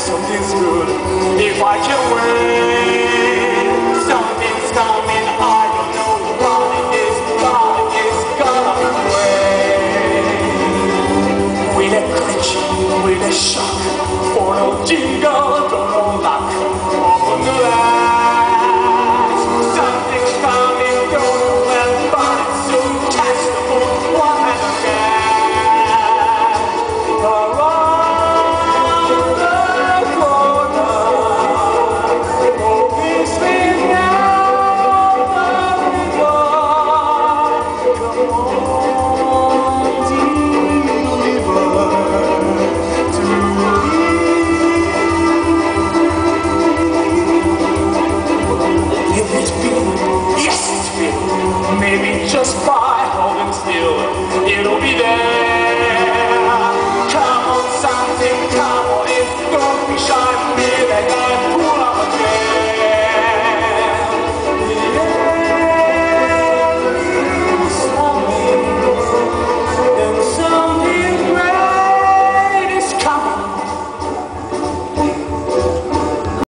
something's good if I can wait. Something's coming, I don't know what it is, but it's gonna be great. With a glitch, with a shock, for no jingle, for no luck, open the latch. Something's coming, don't know well, but it's so testable, what has a catch? Around the corner, moving swing out the river. Come on, deliver to me. Will it be? Yes, it will. Maybe just by holding still, it'll be there. Come on, something, come on in. Don't be shy, be that guy.